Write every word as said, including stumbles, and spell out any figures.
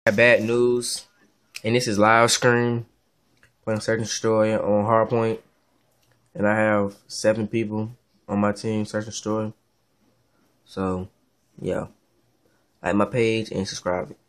Bad news, and this is live screen playing Search and Destroy on Hardpoint, and I have seven people on my team Search and Destroy. So, yeah, like my page and subscribe.